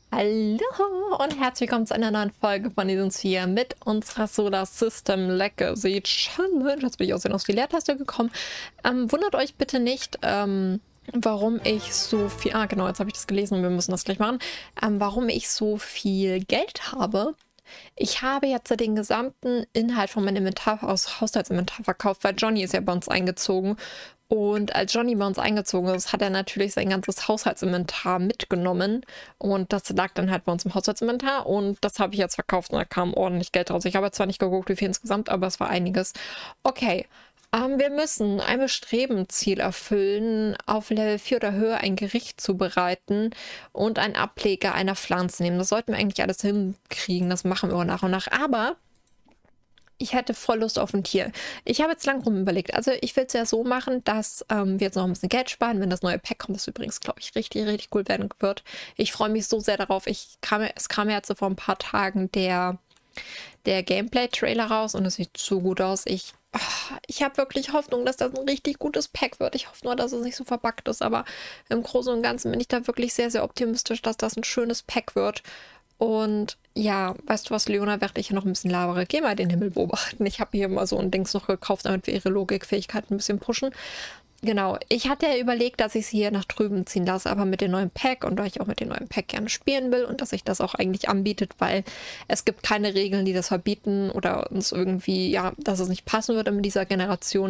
Hallo und herzlich willkommen zu einer neuen Folge von Seasons 4 mit unserer Solar System Legacy Challenge. Jetzt bin ich aus die Leertaste gekommen. Wundert euch bitte nicht, warum ich so viel... Ah, genau, jetzt habe ich das gelesen und wir müssen das gleich machen. Warum ich so viel Geld habe. Ich habe jetzt den gesamten Inhalt von meinem Inventar aus Haushaltsinventar verkauft, weil Johnny ist ja bei uns eingezogen. Und als Johnny bei uns eingezogen ist, hat er natürlich sein ganzes Haushaltsinventar mitgenommen. Und das lag dann halt bei uns im Haushaltsinventar. Und das habe ich jetzt verkauft und da kam ordentlich Geld raus. Ich habe zwar nicht geguckt, wie viel insgesamt, aber es war einiges. Okay, wir müssen ein Bestrebensziel erfüllen, auf Level 4 oder höher ein Gericht zubereiten und einen Ableger einer Pflanze nehmen. Das sollten wir eigentlich alles hinkriegen. Das machen wir nach und nach. Aber ich hätte voll Lust auf ein Tier. Ich habe jetzt lang rum überlegt. Also ich will es ja so machen, dass wir jetzt noch ein bisschen Geld sparen, wenn das neue Pack kommt, das übrigens, glaube ich, richtig, richtig cool werden wird. Ich freue mich so sehr darauf. Es kam jetzt so vor ein paar Tagen der Gameplay-Trailer raus und es sieht so gut aus. Ich habe wirklich Hoffnung, dass das ein richtig gutes Pack wird. Ich hoffe nur, dass es nicht so verbuggt ist, aber im Großen und Ganzen bin ich da wirklich sehr, sehr optimistisch, dass das ein schönes Pack wird. Und ja, weißt du was, Leona, während ich hier noch ein bisschen labere, geh mal den Himmel beobachten. Ich habe hier mal so ein Dings noch gekauft, damit wir ihre Logikfähigkeit ein bisschen pushen. Genau, ich hatte ja überlegt, dass ich sie hier nach drüben ziehen lasse, aber mit dem neuen Pack und da ich auch mit dem neuen Pack gerne spielen will und dass sich das auch eigentlich anbietet, weil es gibt keine Regeln, die das verbieten oder uns irgendwie, ja, dass es nicht passen würde mit dieser Generation.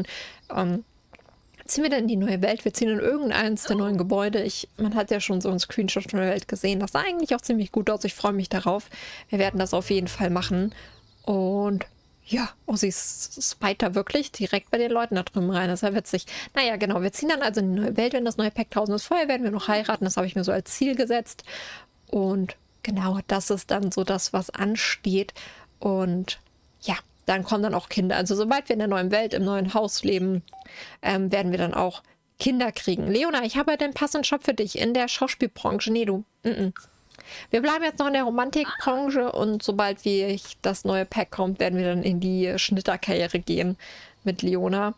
Ziehen wir dann in die neue Welt? Wir ziehen in irgendeins der neuen Gebäude. Man hat ja schon so einen Screenshot von der Welt gesehen. Das sah eigentlich auch ziemlich gut aus. Ich freue mich darauf. Wir werden das auf jeden Fall machen. Und ja, sie speit da wirklich direkt bei den Leuten da drüben rein. Das ist ja witzig. Naja, genau. Wir ziehen dann also in die neue Welt, wenn das neue Pack 1000 ist. Vorher werden wir noch heiraten. Das habe ich mir so als Ziel gesetzt. Und genau, das ist dann so das, was ansteht. Und ja, dann kommen dann auch Kinder. Also sobald wir in der neuen Welt, im neuen Haus leben, werden wir dann auch Kinder kriegen. Leona, ich habe den passenden Job für dich in der Schauspielbranche. Nee, du. Wir bleiben jetzt noch in der Romantikbranche und sobald das neue Pack kommt, werden wir dann in die Schnitterkarriere gehen mit Leona.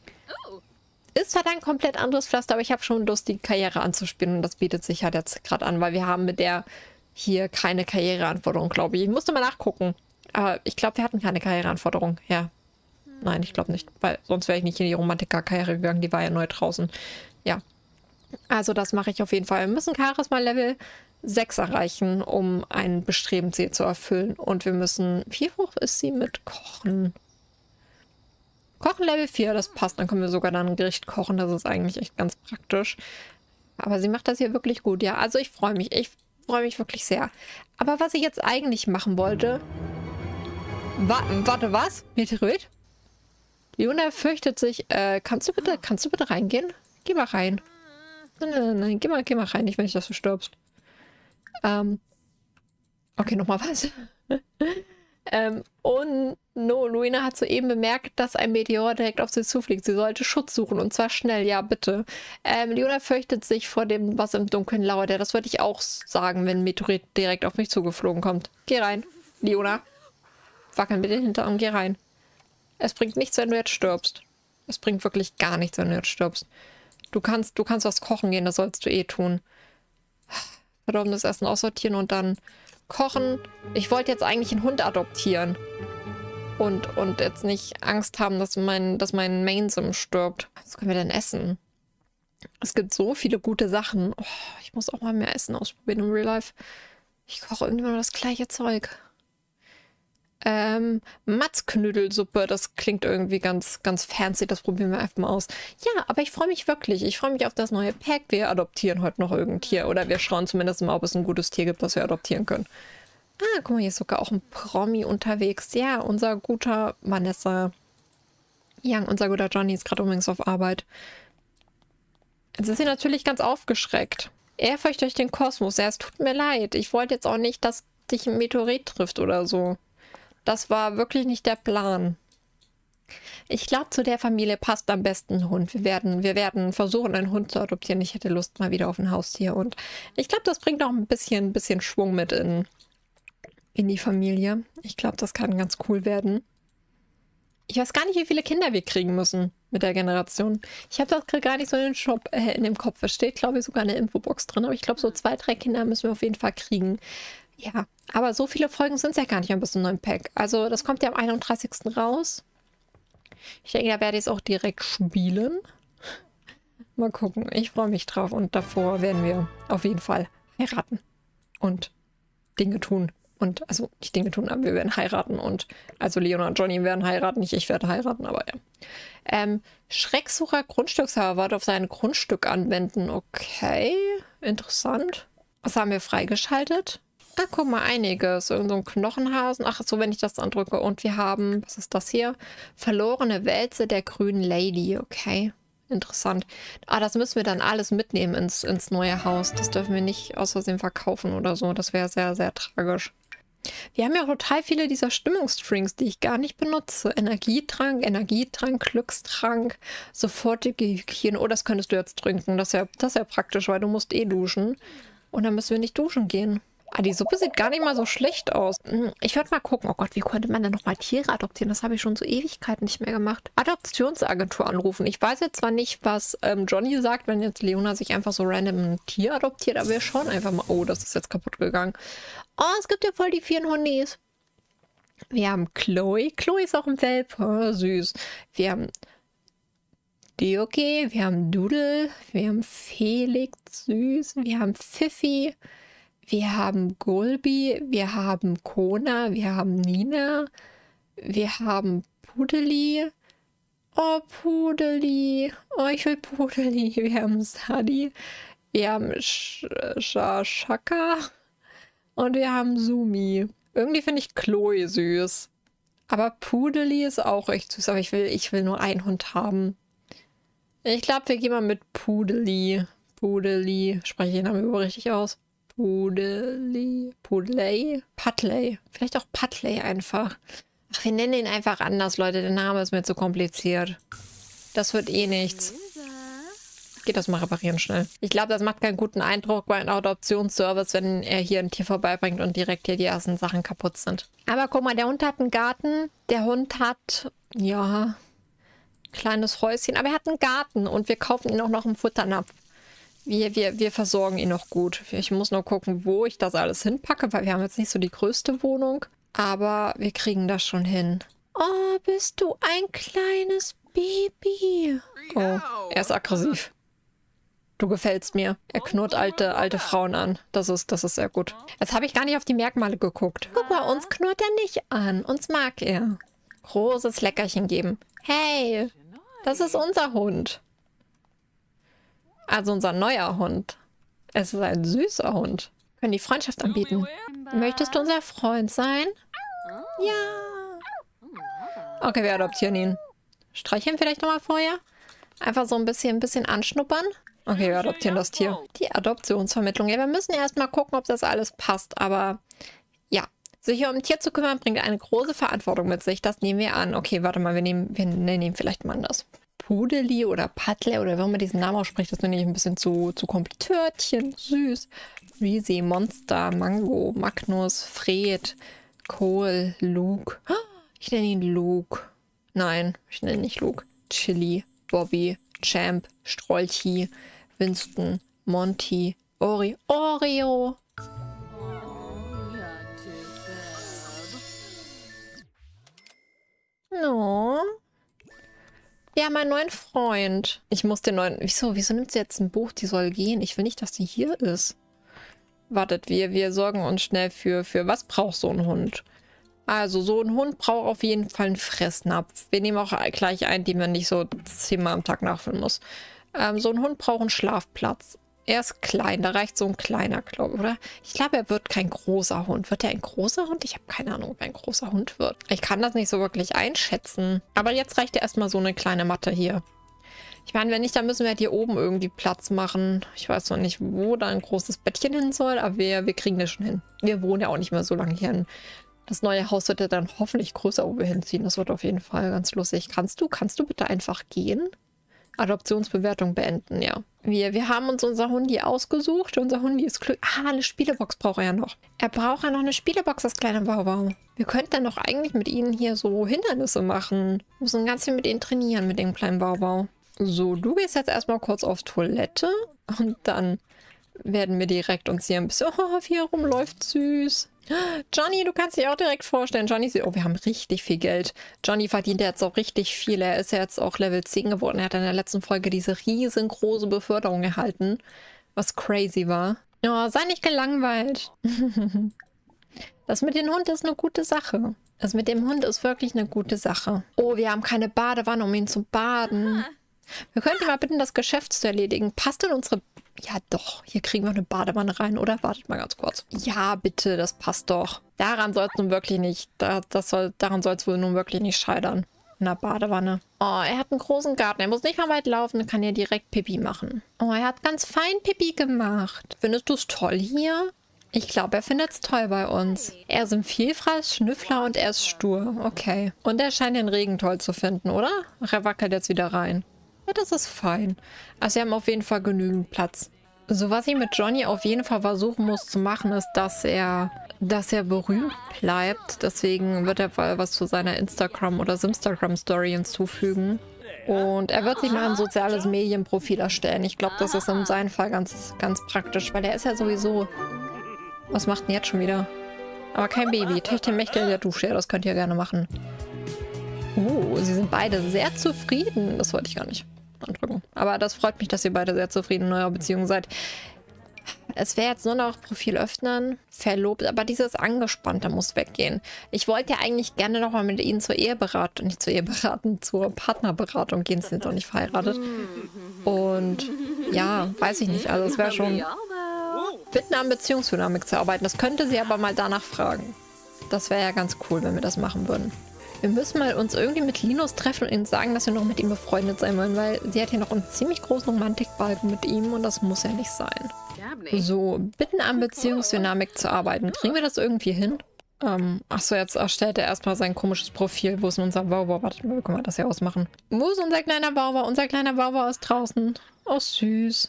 Ist zwar dann ein komplett anderes Pflaster, aber ich habe schon Lust, die Karriere anzuspielen und das bietet sich halt jetzt gerade an, weil wir haben mit der hier keine Karriereanforderung, glaube ich. Ich musste mal nachgucken. Aber ich glaube, wir hatten keine Karriereanforderung. Ja. Nein, ich glaube nicht. Weil sonst wäre ich nicht in die Romantiker-Karriere gegangen. Die war ja neu draußen. Ja. Also das mache ich auf jeden Fall. Wir müssen Charisma Level 6 erreichen, um ein Bestrebensziel zu erfüllen. Und wir müssen... Wie hoch ist sie mit Kochen? Kochen Level 4, das passt. Dann können wir sogar dann ein Gericht kochen. Das ist eigentlich echt ganz praktisch. Aber sie macht das hier wirklich gut. Ja, also ich freue mich. Ich freue mich wirklich sehr. Aber was ich jetzt eigentlich machen wollte... Warte, was? Meteorit? Leona fürchtet sich. Kannst du bitte reingehen? Geh mal rein. Nein, geh mal rein. Nicht, wenn ich, dass du stirbst. Okay, nochmal was. Und Luina hat soeben bemerkt, dass ein Meteor direkt auf sie zufliegt. Sie sollte Schutz suchen und zwar schnell. Ja, bitte. Leona fürchtet sich vor dem, was im Dunkeln lauert. Ja, das würde ich auch sagen, wenn ein Meteorit direkt auf mich zugeflogen kommt. Geh rein, Leona. Wackeln mit den Hinterarm, geh rein. Es bringt nichts, wenn du jetzt stirbst. Es bringt wirklich gar nichts, wenn du jetzt stirbst. Du kannst was kochen gehen, das sollst du eh tun. Verdorbenes Essen aussortieren und dann kochen. Ich wollte jetzt eigentlich einen Hund adoptieren. Und jetzt nicht Angst haben, dass mein Mainsim stirbt. Was können wir denn essen? Es gibt so viele gute Sachen. Oh, ich muss auch mal mehr Essen ausprobieren im Real Life. Ich koche irgendwie nur das gleiche Zeug. Matzknödelsuppe, das klingt irgendwie ganz, ganz fancy, das probieren wir einfach mal aus. Ja, aber ich freue mich wirklich. Ich freue mich auf das neue Pack. Wir adoptieren heute noch irgendein Tier oder wir schauen zumindest mal, ob es ein gutes Tier gibt, das wir adoptieren können. Ah, guck mal, hier ist sogar auch ein Promi unterwegs. Ja, unser guter Vanessa. Ja, unser guter Johnny ist gerade übrigens auf Arbeit. Jetzt ist sie natürlich ganz aufgeschreckt. Er fürchtet euch den Kosmos. Ja, es tut mir leid. Ich wollte jetzt auch nicht, dass dich ein Meteorit trifft oder so. Das war wirklich nicht der Plan. Ich glaube, zu der Familie passt am besten ein Hund. Wir werden versuchen, einen Hund zu adoptieren. Ich hätte Lust mal wieder auf ein Haustier. Und ich glaube, das bringt auch ein bisschen Schwung mit in die Familie. Ich glaube, das kann ganz cool werden. Ich weiß gar nicht, wie viele Kinder wir kriegen müssen mit der Generation. Ich habe das gar nicht so in dem Kopf. Es steht, glaube ich, sogar eine Infobox drin. Aber ich glaube, so 2, 3 Kinder müssen wir auf jeden Fall kriegen. Ja, aber so viele Folgen sind es ja gar nicht mehr bis zum neuen Pack. Also das kommt ja am 31. raus. Ich denke, da werde ich es auch direkt spielen. Mal gucken. Ich freue mich drauf. Und davor werden wir auf jeden Fall heiraten. Und Dinge tun. Und, also nicht Dinge tun, aber wir werden heiraten. Und, also Leona und Johnny werden heiraten. Nicht ich werde heiraten, aber ja. Schrecksucher Grundstückshaber wird auf sein Grundstück anwenden. Okay, interessant. Was haben wir freigeschaltet? Ah, guck mal, einiges. Irgend so ein Knochenhasen. Ach so, wenn ich das andrücke. Und wir haben, was ist das hier? Verlorene Wälze der grünen Lady. Okay, interessant. Ah, das müssen wir dann alles mitnehmen ins neue Haus. Das dürfen wir nicht aus Versehen verkaufen oder so. Das wäre sehr, sehr tragisch. Wir haben ja auch total viele dieser Stimmungsdrinks, die ich gar nicht benutze. Energietrank, Glückstrank, sofortige Hygiene. Oh, das könntest du jetzt trinken. Das ist ja praktisch, weil du musst eh duschen. Und dann müssen wir nicht duschen gehen. Ah, die Suppe sieht gar nicht mal so schlecht aus. Ich würde mal gucken. Oh Gott, wie konnte man denn nochmal Tiere adoptieren? Das habe ich schon so Ewigkeiten nicht mehr gemacht. Adoptionsagentur anrufen. Ich weiß jetzt zwar nicht, was Johnny sagt, wenn jetzt Leona sich einfach so random ein Tier adoptiert, aber wir schauen einfach mal. Oh, das ist jetzt kaputt gegangen. Oh, es gibt ja voll die 4 Hundis. Wir haben Chloe. Chloe ist auch ein Welpe. Oh, süß. Wir haben Dioke. Wir haben Doodle. Wir haben Felix. Süß. Wir haben Fifi. Wir haben Gulbi, wir haben Kona, wir haben Nina, wir haben Pudeli. Oh, Pudeli. Oh, ich will Pudeli. Wir haben Sadi, wir haben Shaka und wir haben Sumi. Irgendwie finde ich Chloe süß. Aber Pudeli ist auch echt süß. Aber ich will nur einen Hund haben. Ich glaube, wir gehen mal mit Pudeli. Pudeli. Spreche ich den Namen über richtig aus? Pudley. Vielleicht auch Putley einfach. Ach, wir nennen ihn einfach anders, Leute. Der Name ist mir zu kompliziert. Das wird eh nichts. Geht das mal reparieren schnell. Ich glaube, das macht keinen guten Eindruck bei einem Adoptionsservice, wenn er hier ein Tier vorbeibringt und direkt hier die ersten Sachen kaputt sind. Aber guck mal, der Hund hat einen Garten. Der Hund hat, ja, kleines Häuschen. Aber er hat einen Garten und wir kaufen ihn auch noch einen Futternapf. Wir versorgen ihn noch gut. Ich muss nur gucken, wo ich das alles hinpacke, weil wir haben jetzt nicht so die größte Wohnung. Aber wir kriegen das schon hin. Oh, bist du ein kleines Baby? Oh, er ist aggressiv. Du gefällst mir. Er knurrt alte Frauen an. Das ist sehr gut. Jetzt habe ich gar nicht auf die Merkmale geguckt. Guck mal, uns knurrt er nicht an. Uns mag er. Großes Leckerchen geben. Hey, das ist unser Hund. Also unser neuer Hund. Es ist ein süßer Hund. Wir können die Freundschaft anbieten. Möchtest du unser Freund sein? Ja. Okay, wir adoptieren ihn. Streicheln vielleicht nochmal vorher? Einfach so ein bisschen anschnuppern? Okay, wir adoptieren das Tier. Die Adoptionsvermittlung. Ja, wir müssen erstmal gucken, ob das alles passt. Aber ja, sich um ein Tier zu kümmern, bringt eine große Verantwortung mit sich. Das nehmen wir an. Okay, warte mal, wir nennen ihn vielleicht mal anders. Pudeli oder Putley oder wie man diesen Namen ausspricht, das finde ich ein bisschen zu kompliziert. Törtchen, süß. Reezy, Monster, Mango, Magnus, Fred, Cole, Luke. Ich nenne ihn Luke. Nein, ich nenne ihn nicht Luke. Chili, Bobby, Champ, Strolchi, Winston, Monty, Oreo. No. Wir haben einen neuen Freund. Ich muss den neuen... Wieso nimmt sie jetzt ein Buch? Die soll gehen. Ich will nicht, dass sie hier ist. Wartet, wir sorgen uns schnell für was braucht so ein Hund? Also, so ein Hund braucht auf jeden Fall einen Fressnapf. Wir nehmen auch gleich einen, den man nicht so 10-mal am Tag nachfüllen muss. So ein Hund braucht einen Schlafplatz. Er ist klein, da reicht so ein kleiner, glaube ich, oder? Ich glaube, er wird kein großer Hund. Wird er ein großer Hund? Ich habe keine Ahnung, ob er ein großer Hund wird. Ich kann das nicht so wirklich einschätzen. Aber jetzt reicht ja erstmal so eine kleine Matte hier. Ich meine, wenn nicht, dann müssen wir halt hier oben irgendwie Platz machen. Ich weiß noch nicht, wo da ein großes Bettchen hin soll, aber wir kriegen das schon hin. Wir wohnen ja auch nicht mehr so lange hier. Das neue Haus wird ja dann hoffentlich größer, wo wir hinziehen. Das wird auf jeden Fall ganz lustig. Kannst du bitte einfach gehen? Adoptionsbewertung beenden, ja. Wir haben uns unser Hundi ausgesucht. Unser Hundi ist glücklich. Ah, eine Spielebox braucht er ja noch. Er braucht ja noch eine Spielebox, das kleine Wauwau. Wir könnten dann doch eigentlich mit ihnen hier so Hindernisse machen. Wir müssen ganz viel mit ihnen trainieren, mit dem kleinen Wauwau. So, du gehst jetzt erstmal kurz auf Toilette und dann werden wir direkt uns hier ein bisschen... Oh, wie er rumläuft, süß. Johnny, du kannst dich auch direkt vorstellen. Johnny sieht... Oh, wir haben richtig viel Geld. Johnny verdient jetzt auch richtig viel. Er ist ja jetzt auch Level 10 geworden. Er hat in der letzten Folge diese riesengroße Beförderung erhalten. Was crazy war. Oh, sei nicht gelangweilt. Das mit dem Hund ist eine gute Sache. Das mit dem Hund ist wirklich eine gute Sache. Oh, wir haben keine Badewanne, um ihn zu baden. Wir könnten mal bitten, das Geschäft zu erledigen. Passt in unsere... Ja doch, hier kriegen wir eine Badewanne rein, oder? Wartet mal ganz kurz. Ja, bitte, das passt doch. Daran soll es nun wirklich nicht... Daran soll es wohl nun wirklich nicht scheitern. In der Badewanne. Oh, er hat einen großen Garten. Er muss nicht mal weit laufen, dann kann er direkt Pipi machen. Oh, er hat ganz fein Pipi gemacht. Findest du es toll hier? Ich glaube, er findet es toll bei uns. Er ist ein Vielfraß, Schnüffler und er ist stur. Okay. Und er scheint den Regen toll zu finden, oder? Ach, er wackelt jetzt wieder rein. Ja, das ist fein. Also, wir haben auf jeden Fall genügend Platz. So, was ich mit Johnny auf jeden Fall versuchen muss zu machen, ist, dass er berühmt bleibt. Deswegen wird er wohl was zu seiner Instagram- oder Simstagram-Story hinzufügen. Und er wird sich mal ein soziales Medienprofil erstellen. Ich glaube, das ist in seinem Fall ganz, ganz praktisch, weil er ist ja sowieso... Was macht denn jetzt schon wieder? Aber kein Baby. Techtelmechtel in der Dusche. Ja, das könnt ihr gerne machen. Sie sind beide sehr zufrieden. Das wollte ich gar nicht andrücken. Aber das freut mich, dass ihr beide sehr zufrieden in eurer Beziehung seid. Es wäre jetzt nur noch Profil öffnen, verlobt, aber dieses Angespannte muss weggehen. Ich wollte ja eigentlich gerne nochmal mit ihnen zur Eheberatung, nicht zur Eheberatung, zur Partnerberatung gehen. Sie sind doch nicht verheiratet. Und ja, weiß ich nicht. Also es wäre schon... Bitten an Beziehungsdynamik zu arbeiten. Das könnte sie aber mal danach fragen. Das wäre ja ganz cool, wenn wir das machen würden. Wir müssen mal uns irgendwie mit Linus treffen und ihnen sagen, dass wir noch mit ihm befreundet sein wollen, weil sie hat hier noch einen ziemlich großen Romantikbalken mit ihm und das muss ja nicht sein. So, bitten an Beziehungsdynamik zu arbeiten. Kriegen wir das irgendwie hin? Achso, jetzt erstellt er erstmal sein komisches Profil. Wo ist denn unser Wauwau? Warte mal, wie können wir das hier ausmachen? Wo ist unser kleiner Wauwau? Unser kleiner Wauwau ist draußen. Oh, süß.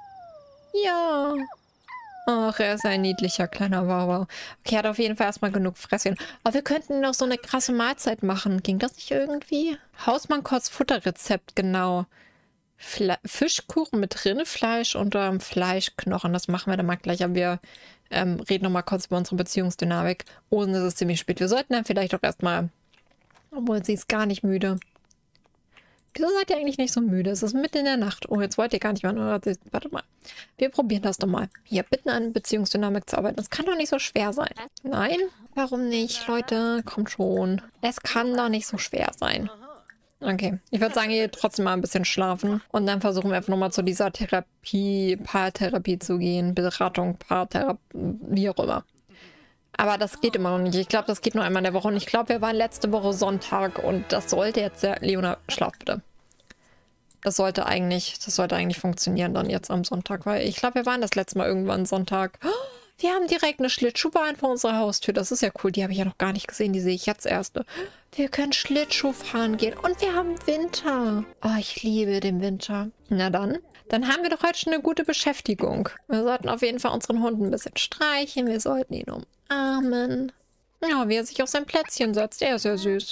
Ja. Ach, er ist ein niedlicher kleiner Wauwau. Okay, er hat auf jeden Fall erstmal genug Fresschen. Aber wir könnten noch so eine krasse Mahlzeit machen. Ging das nicht irgendwie? Hausmann-Kotz Futterrezept, genau. Fischkuchen mit Rindfleisch und Fleischknochen. Das machen wir dann mal gleich. Aber wir reden noch mal kurz über unsere Beziehungsdynamik. Oh, und es ist ziemlich spät. Wir sollten dann vielleicht auch erstmal... Obwohl, sie ist gar nicht müde. Wieso seid ihr eigentlich nicht so müde? Es ist mitten in der Nacht. Oh, jetzt wollt ihr gar nicht mehr. Warte mal. Wir probieren das doch mal. Hier, bitten an Beziehungsdynamik zu arbeiten. Das kann doch nicht so schwer sein. Nein? Warum nicht, Leute? Kommt schon. Es kann doch nicht so schwer sein. Okay. Ich würde sagen, ihr trotzdem mal ein bisschen schlafen. Und dann versuchen wir einfach nochmal zu dieser Therapie, Paartherapie zu gehen. Beratung, Paartherapie, wie auch immer. Aber das geht immer noch nicht. Ich glaube, das geht nur einmal in der Woche. Und ich glaube, wir waren letzte Woche Sonntag. Und das sollte jetzt... Leona, schlaf bitte. Das sollte eigentlich funktionieren dann jetzt am Sonntag. Weil ich glaube, wir waren das letzte Mal irgendwann Sonntag. Oh, wir haben direkt eine Schlittschuhbahn vor unserer Haustür. Das ist ja cool. Die habe ich ja noch gar nicht gesehen. Die sehe ich jetzt erst. Wir können Schlittschuh fahren gehen. Und wir haben Winter. Oh, ich liebe den Winter. Na dann. Dann haben wir doch heute schon eine gute Beschäftigung. Wir sollten auf jeden Fall unseren Hund ein bisschen streichen. Wir sollten ihn umarmen. Ja, wie er sich auf sein Plätzchen setzt. Er ist ja süß.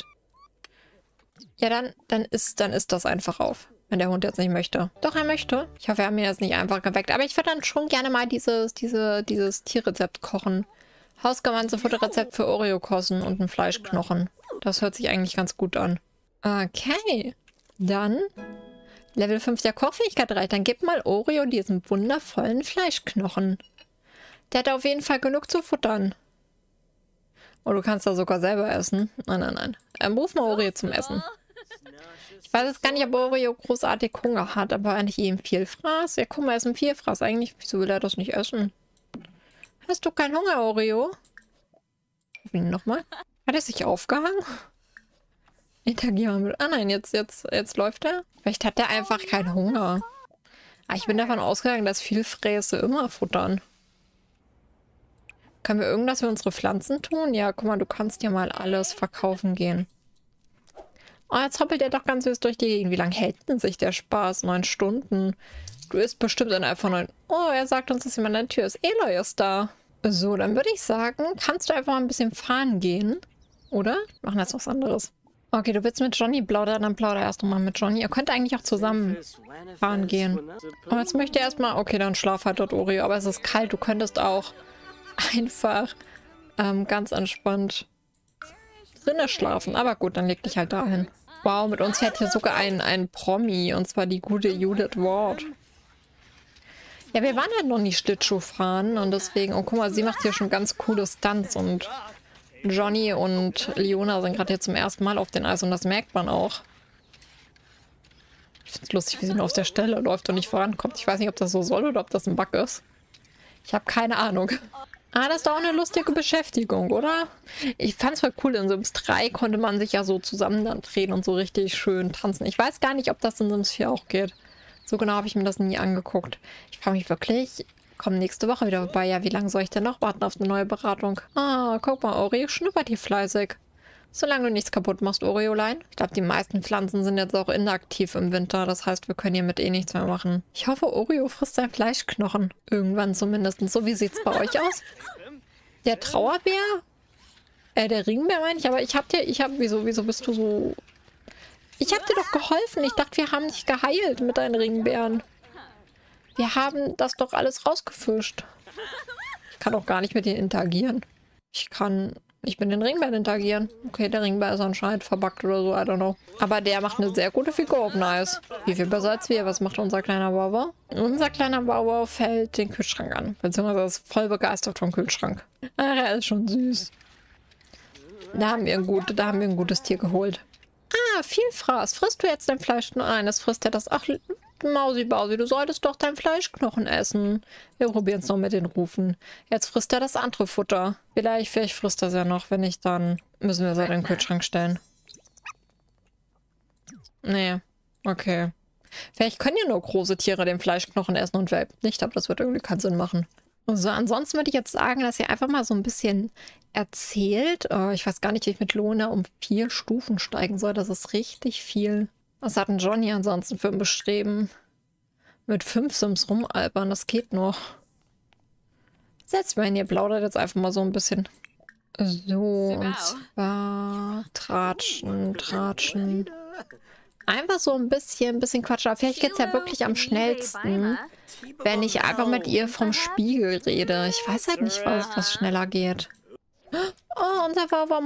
Ja, dann ist das einfach auf. Wenn der Hund jetzt nicht möchte. Doch, er möchte. Ich hoffe, wir haben ihn jetzt nicht einfach geweckt. Aber ich würde dann schon gerne mal dieses Tierrezept kochen. Hausgewandte Futterrezept für Oreo-Kossen und einen Fleischknochen. Das hört sich eigentlich ganz gut an. Okay. Dann... Level 5 der Kochfähigkeit reicht. Dann gib mal Oreo diesen wundervollen Fleischknochen. Der hat auf jeden Fall genug zu futtern. Oh, du kannst da sogar selber essen. Nein. Ruf mal Oreo zum Essen. Ich weiß jetzt gar nicht, ob Oreo großartig Hunger hat, aber eigentlich eben Vielfraß. Ja, guck mal, er ist ein Vielfraß. Eigentlich, wieso will er das nicht essen? Hast du keinen Hunger, Oreo? Ruf ihn nochmal. Hat er sich aufgehangen? Interagier mal mit... Ah nein, jetzt läuft er. Vielleicht hat er einfach keinen Hunger. Aber ich bin davon ausgegangen, dass Vielfräße immer futtern. Können wir irgendwas für unsere Pflanzen tun? Ja, guck mal, du kannst ja mal alles verkaufen gehen. Oh, jetzt hoppelt er doch ganz süß durch die Gegend. Wie lange hält denn sich der Spaß? 9 Stunden. Du isst bestimmt innerhalb von 9. Oh, er sagt uns, dass jemand an der Tür ist. Eloy ist da. So, dann würde ich sagen, kannst du einfach mal ein bisschen fahren gehen. Oder? Machen jetzt was anderes. Okay, du willst mit Johnny plaudern, dann plauder erst nochmal mit Johnny. Ihr könnt eigentlich auch zusammen fahren gehen. Aber jetzt möchte er erstmal... Okay, dann schlaf halt dort, Oreo. Aber es ist kalt. Du könntest auch einfach ganz entspannt drinnen schlafen. Aber gut, dann leg dich halt dahin. Wow, mit uns fährt hier sogar ein Promi. Und zwar die gute Judith Ward. Ja, wir waren halt noch nie Schlittschuh fahren. Und deswegen... Oh, guck mal, sie macht hier schon ganz coole Stunts. Und Johnny und Leona sind gerade hier zum ersten Mal auf den Eis. Und das merkt man auch. Ich finde es lustig, wie sie nur auf der Stelle läuft und nicht vorankommt. Ich weiß nicht, ob das so soll oder ob das ein Bug ist. Ich habe keine Ahnung. Ah, das ist doch auch eine lustige Beschäftigung, oder? Ich fand es voll cool. In Sims 3 konnte man sich ja so zusammen dann drehen und so richtig schön tanzen. Ich weiß gar nicht, ob das in Sims 4 auch geht. So genau habe ich mir das nie angeguckt. Ich frage mich wirklich, komm nächste Woche wieder vorbei. Ja, wie lange soll ich denn noch warten auf eine neue Beratung? Ah, guck mal, Oreo schnuppert hier fleißig. Solange du nichts kaputt machst, Oreolein. Ich glaube, die meisten Pflanzen sind jetzt auch inaktiv im Winter. Das heißt, wir können hiermit eh nichts mehr machen. Ich hoffe, Oreo frisst sein Fleischknochen. Irgendwann zumindest. So, wie sieht's bei euch aus? Der Trauerbär? Der Ringbär meine ich. Aber wieso bist du so... Ich habe dir doch geholfen. Ich dachte, wir haben dich geheilt mit deinen Ringbären. Wir haben das doch alles rausgefischt. Ich kann auch gar nicht mit dir interagieren. Ich kann... Ich bin den Ringbär interagieren. Okay, der Ringbär ist anscheinend verbuggt oder so, I don't know. Aber der macht eine sehr gute Figur auf Nice. Wie viel besser als wir? Was macht unser kleiner Wow? Unser kleiner Wow fällt den Kühlschrank an. Beziehungsweise ist voll begeistert vom Kühlschrank. Ach, er ist schon süß. Da haben wir ein gutes Tier geholt. Ah, Vielfraß. Frisst du jetzt dein Fleisch? Nein, das frisst er das. Ach, Mausi-Bausi, du solltest doch dein Fleischknochen essen. Wir probieren es noch mit den Rufen. Jetzt frisst er das andere Futter. Vielleicht frisst er es ja noch. Wenn nicht, dann müssen wir es halt in den Kühlschrank stellen. Nee, okay. Vielleicht können ja nur große Tiere den Fleischknochen essen und Welpen nicht, aber das wird irgendwie keinen Sinn machen. Also ansonsten würde ich jetzt sagen, dass ihr einfach mal so ein bisschen erzählt. Ich weiß gar nicht, wie ich mit Leona um 4 Stufen steigen soll. Das ist richtig viel. Was hat denn Johnny ansonsten für ein Bestreben? Mit 5 Sims rumalbern, das geht noch. Setzt mal hin, ihr plaudert jetzt einfach mal so ein bisschen. So, und zwar tratschen. Einfach so ein bisschen quatschen. Aber vielleicht geht es ja wirklich am schnellsten, wenn ich einfach mit ihr vom Spiegel rede. Ich weiß halt nicht, was schneller geht. Oh, unser Wawa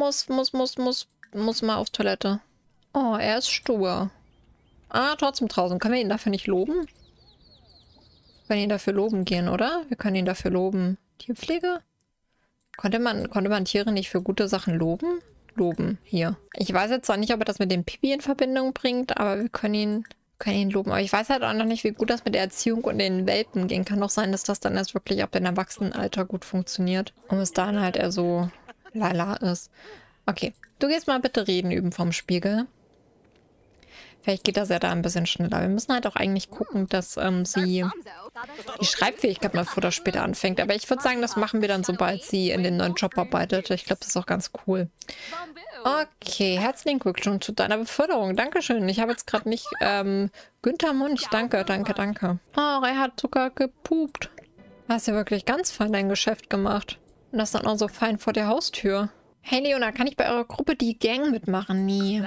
muss mal auf Toilette. Oh, er ist stur. Ah, trotzdem draußen. Können wir ihn dafür nicht loben? Wir können ihn dafür loben gehen, oder? Wir können ihn dafür loben. Tierpflege? Konnte man Tiere nicht für gute Sachen loben? Loben, hier. Ich weiß jetzt zwar nicht, ob er das mit dem Pipi in Verbindung bringt, aber wir können ihn loben. Aber ich weiß halt auch noch nicht, wie gut das mit der Erziehung und den Welpen gehen. Kann doch sein, dass das dann erst wirklich ab dem Erwachsenenalter gut funktioniert. Und es dann halt eher so lala ist. Okay, du gehst mal bitte reden üben vom Spiegel. Vielleicht geht das ja da ein bisschen schneller. Wir müssen halt auch eigentlich gucken, dass sie die Schreibfähigkeit mal früher oder später anfängt. Aber ich würde sagen, das machen wir dann, sobald sie in den neuen Job arbeitet. Ich glaube, das ist auch ganz cool. Okay, herzlichen Glückwunsch zu deiner Beförderung. Dankeschön. Ich habe jetzt gerade nicht... Günther Munch, danke. Oh, er hat sogar gepupt. Du hast ja wirklich ganz fein dein Geschäft gemacht. Und das dann auch so fein vor der Haustür. Hey Leona, kann ich bei eurer Gruppe die Gang mitmachen? Nie.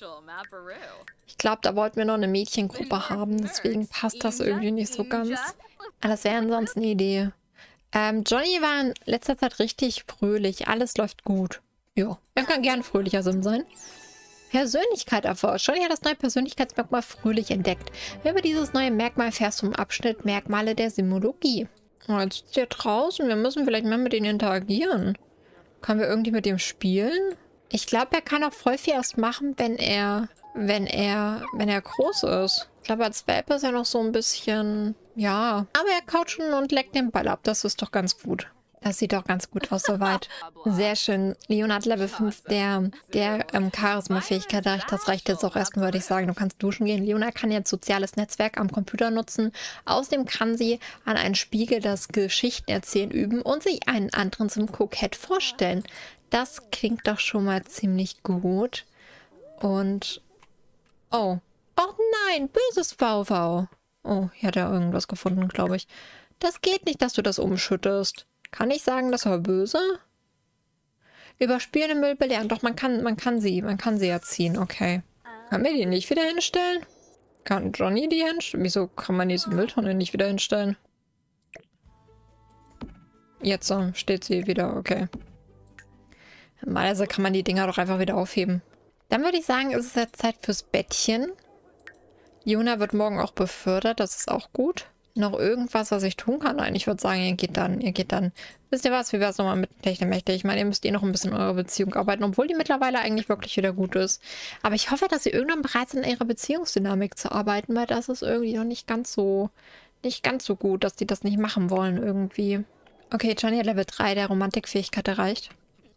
Ich glaube, da wollten wir noch eine Mädchengruppe haben, deswegen passt das irgendwie nicht so ganz. Aber das wäre ansonsten eine Idee. Johnny war in letzter Zeit richtig fröhlich. Alles läuft gut. Ja, er kann gern fröhlicher Sim sein. Persönlichkeit erforscht. Johnny hat das neue Persönlichkeitsmerkmal fröhlich entdeckt. Über dieses neue Merkmal erfährst du im Abschnitt Merkmale der Simologie. Oh, jetzt ist er draußen. Wir müssen vielleicht mehr mit ihm interagieren. Können wir irgendwie mit ihm spielen? Ich glaube, er kann auch voll viel erst machen, wenn er groß ist. Ich glaube, als Welpe ist er noch so ein bisschen, ja. Aber er kaut schon und leckt den Ball ab. Das ist doch ganz gut. Das sieht doch ganz gut aus soweit. Sehr schön. Leona hat Level 5 der Charisma-Fähigkeit. Das reicht jetzt auch erstmal, würde ich sagen. Du kannst duschen gehen. Leona kann jetzt soziales Netzwerk am Computer nutzen. Außerdem kann sie an einen Spiegel das Geschichten erzählen üben und sich einen anderen zum Kokett vorstellen. Das klingt doch schon mal ziemlich gut. Und Oh. Oh nein, böses VV. Oh, hier hat er irgendwas gefunden, glaube ich. Das geht nicht, dass du das umschüttest. Kann ich sagen, das war böse? Überspülende Müll belehren. Doch, man kann sie erziehen. Okay. Kann wir die nicht wieder hinstellen? Kann Johnny die hinstellen? Wieso kann man diese Mülltonne nicht wieder hinstellen? Jetzt steht sie wieder. Okay. Normalerweise kann man die Dinger doch einfach wieder aufheben. Dann würde ich sagen, ist es jetzt Zeit fürs Bettchen. Juna wird morgen auch befördert. Das ist auch gut. Noch irgendwas, was ich tun kann? Nein, ich würde sagen, ihr geht dann. Wisst ihr was? Wie wäre es nochmal mit Techtelmächte? Ich meine, ihr müsst noch ein bisschen in eurer Beziehung arbeiten, obwohl die mittlerweile eigentlich wirklich wieder gut ist. Aber ich hoffe, dass sie irgendwann bereit sind, in ihrer Beziehungsdynamik zu arbeiten, weil das ist irgendwie noch nicht ganz so gut, dass die das nicht machen wollen irgendwie. Okay, Johnny hat Level 3 der Romantikfähigkeit erreicht.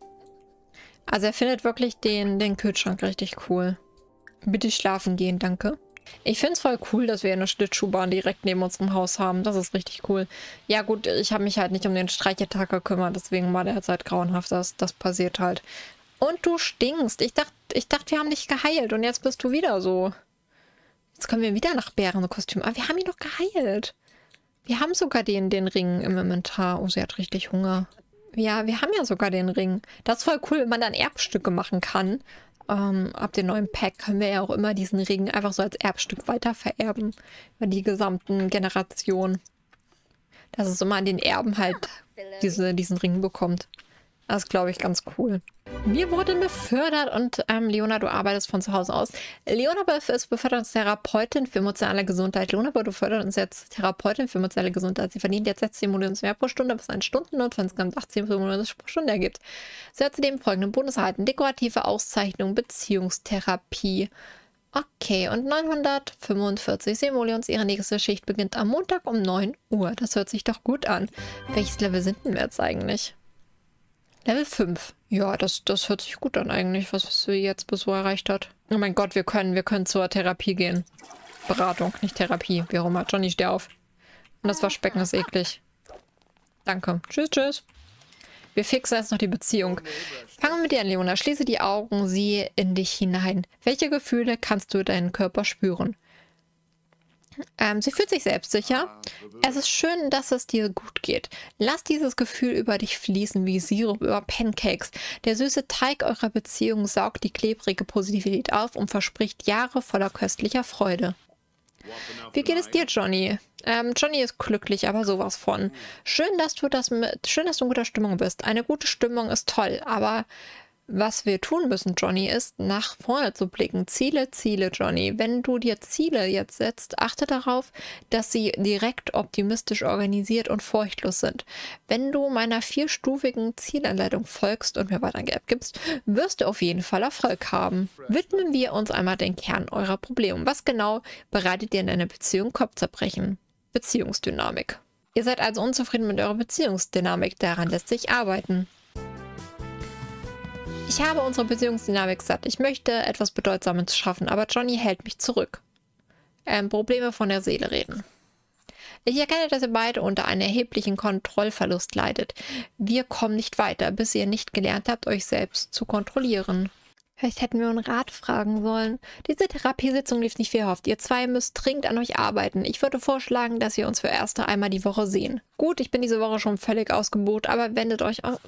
Also er findet wirklich den Kühlschrank richtig cool. Bitte schlafen gehen, danke. Ich finde es voll cool, dass wir eine Schlittschuhbahn direkt neben unserem Haus haben. Das ist richtig cool. Ja gut, ich habe mich halt nicht um den Streichertag gekümmert, deswegen war der jetzt halt grauenhaft. Das passiert halt. Und du stinkst. Ich dachte, wir haben dich geheilt und jetzt bist du wieder so. Jetzt können wir wieder nach Bärenkostüm. Aber wir haben ihn doch geheilt. Wir haben sogar den Ring im Inventar. Oh, sie hat richtig Hunger. Ja, wir haben ja sogar den Ring. Das ist voll cool, wenn man dann Erbstücke machen kann. Ab dem neuen Pack können wir ja auch immer diesen Ring einfach so als Erbstück weiter vererben. Über die gesamten Generationen. Dass es immer an den Erben halt diesen Ring bekommt. Das ist, glaube ich, ganz cool. Wir wurden befördert und Leona, du arbeitest von zu Hause aus. Leona ist Beförderungstherapeutin für emotionale Gesundheit. Leona wurde befördert und ist jetzt Therapeutin für emotionale Gesundheit. Sie verdient jetzt 16 Simoleons mehr pro Stunde, was einen Stundenlohn von insgesamt 18 Simoleons pro Stunde ergibt. Sie hat zudem folgenden Bonus erhalten: dekorative Auszeichnung, Beziehungstherapie. Okay, und 945 Simoleons. Ihre nächste Schicht beginnt am Montag um 9 Uhr. Das hört sich doch gut an. Welches Level sind denn wir jetzt eigentlich? Level 5. Ja, das hört sich gut an eigentlich, was sie jetzt bis so erreicht hat. Oh mein Gott, wir können zur Therapie gehen. Beratung, nicht Therapie. Wie auch immer. Johnny, steh auf. Und das Waschbecken ist eklig. Danke. Tschüss, tschüss. Wir fixen jetzt noch die Beziehung. Fangen wir mit dir an, Leona. Schließe die Augen, sieh in dich hinein. Welche Gefühle kannst du deinen Körper spüren? Sie fühlt sich selbstsicher. Es ist schön, dass es dir gut geht. Lass dieses Gefühl über dich fließen wie Sirup über Pancakes. Der süße Teig eurer Beziehung saugt die klebrige Positivität auf und verspricht Jahre voller köstlicher Freude. Wie geht es dir, Johnny? Johnny ist glücklich, aber sowas von. Schön, dass du in guter Stimmung bist. Eine gute Stimmung ist toll, aber was wir tun müssen, Johnny, ist, nach vorne zu blicken. Ziele, Johnny. Wenn du dir Ziele jetzt setzt, achte darauf, dass sie direkt, optimistisch organisiert und furchtlos sind. Wenn du meiner 4-stufigen Zielanleitung folgst und mir weiter Geld gibst, wirst du auf jeden Fall Erfolg haben. Widmen wir uns einmal den Kern eurer Probleme. Was genau bereitet dir in einer Beziehung Kopfzerbrechen? Beziehungsdynamik. Ihr seid also unzufrieden mit eurer Beziehungsdynamik. Daran lässt sich arbeiten. Ich habe unsere Beziehungsdynamik satt. Ich möchte etwas Bedeutsames schaffen, aber Johnny hält mich zurück. Probleme von der Seele reden. Ich erkenne, dass ihr beide unter einem erheblichen Kontrollverlust leidet. Wir kommen nicht weiter, bis ihr nicht gelernt habt, euch selbst zu kontrollieren. Vielleicht hätten wir einen Rat fragen sollen. Diese Therapiesitzung lief nicht wie erhofft. Ihr zwei müsst dringend an euch arbeiten. Ich würde vorschlagen, dass wir uns für erste einmal die Woche sehen. Gut, ich bin diese Woche schon völlig ausgebucht, aber wendet euch an.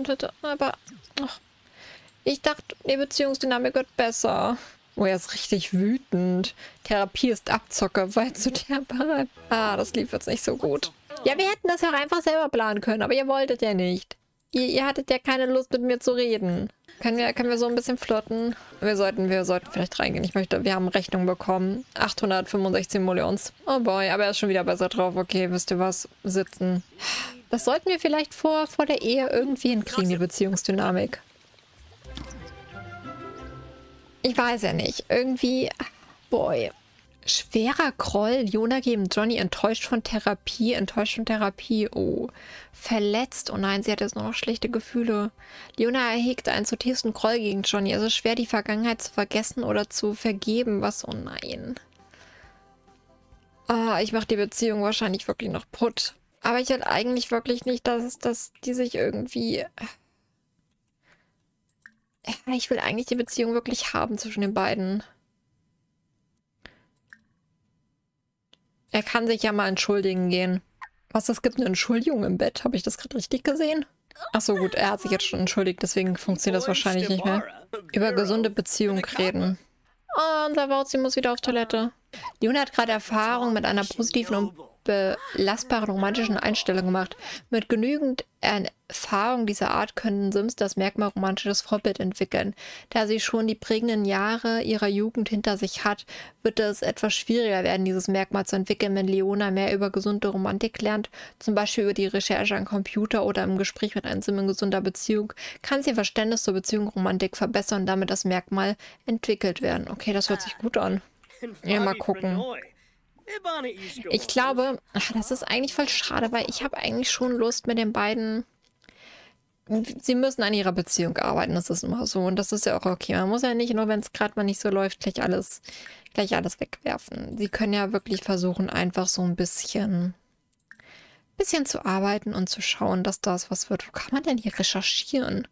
Ich dachte, die Beziehungsdynamik wird besser. Oh, er ist richtig wütend. Therapie ist Abzocke, weil zu Therapie. Das lief jetzt nicht so gut. Ja, wir hätten das ja auch einfach selber planen können, aber ihr wolltet ja nicht. Ihr hattet ja keine Lust, mit mir zu reden. Können wir so ein bisschen flirten? Wir sollten vielleicht reingehen. Wir haben Rechnung bekommen. 865 Simoleons. Oh boy, aber er ist schon wieder besser drauf. Okay, wisst ihr was? Sitzen. Das sollten wir vielleicht vor der Ehe irgendwie hinkriegen, die Beziehungsdynamik. Ich weiß ja nicht. Irgendwie, boy. Schwerer Groll. Jona geben Johnny enttäuscht von Therapie. Oh. Verletzt. Oh nein, sie hat jetzt nur noch schlechte Gefühle. Leona erhegt einen zutiefsten Groll gegen Johnny. Es ist schwer, die Vergangenheit zu vergessen oder zu vergeben. Was? Oh nein. Ich mache die Beziehung wahrscheinlich wirklich noch putt. Aber ich will eigentlich wirklich nicht, dass die sich irgendwie... Ich will eigentlich die Beziehung wirklich haben zwischen den beiden. Er kann sich ja mal entschuldigen gehen. Was, es gibt eine Entschuldigung im Bett? Habe ich das gerade richtig gesehen? Ach so, gut, er hat sich jetzt schon entschuldigt, deswegen funktioniert das wahrscheinlich nicht mehr. Über gesunde Beziehung reden. Oh, unser Wauzi muss wieder auf Toilette. Leona hat gerade Erfahrung mit einer positiven und belastbaren romantischen Einstellung gemacht. Mit genügend Erfahrung dieser Art können Sims das Merkmal romantisches Vorbild entwickeln. Da sie schon die prägenden Jahre ihrer Jugend hinter sich hat, wird es etwas schwieriger werden, dieses Merkmal zu entwickeln, wenn Leona mehr über gesunde Romantik lernt, zum Beispiel über die Recherche am Computer oder im Gespräch mit einem Sim in gesunder Beziehung, kann sie ihr Verständnis zur Beziehung Romantik verbessern und damit das Merkmal entwickelt werden. Okay, das hört sich gut an. Ja, mal gucken. Ich glaube, das ist eigentlich voll schade, weil ich habe eigentlich schon Lust mit den beiden. Sie müssen an ihrer Beziehung arbeiten, das ist immer so. Und das ist ja auch okay. Man muss ja nicht, nur wenn es gerade mal nicht so läuft, gleich alles wegwerfen. Sie können ja wirklich versuchen, einfach so ein bisschen zu arbeiten und zu schauen, dass das was wird. Wo kann man denn hier recherchieren?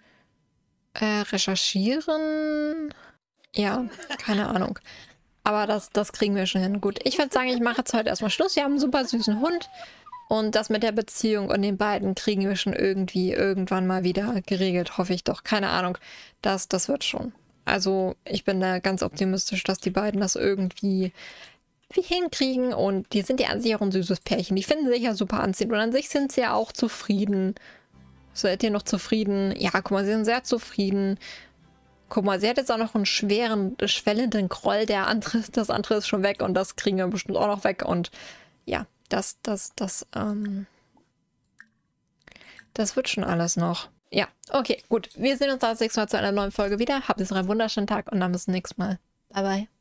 Recherchieren? Ja, keine Ahnung. Aber das kriegen wir schon hin. Gut, ich würde sagen, ich mache jetzt heute erstmal Schluss. Wir haben einen super süßen Hund. Und das mit der Beziehung und den beiden kriegen wir schon irgendwie irgendwann mal wieder geregelt. Hoffe ich doch. Keine Ahnung. Das wird schon. Also ich bin da ganz optimistisch, dass die beiden das irgendwie hinkriegen. Und die sind ja an sich auch ein süßes Pärchen. Die finden sich ja super anziehend. Und an sich sind sie ja auch zufrieden. Seid ihr noch zufrieden? Ja, guck mal, sie sind sehr zufrieden. Guck mal, sie hat jetzt auch noch einen schwellenden Groll. Das andere ist schon weg und das kriegen wir bestimmt auch noch weg. Und ja, das wird schon alles noch. Ja, okay, gut. Wir sehen uns das nächste Mal zu einer neuen Folge wieder. Habt jetzt noch einen wunderschönen Tag und dann bis zum nächsten Mal. Bye, bye.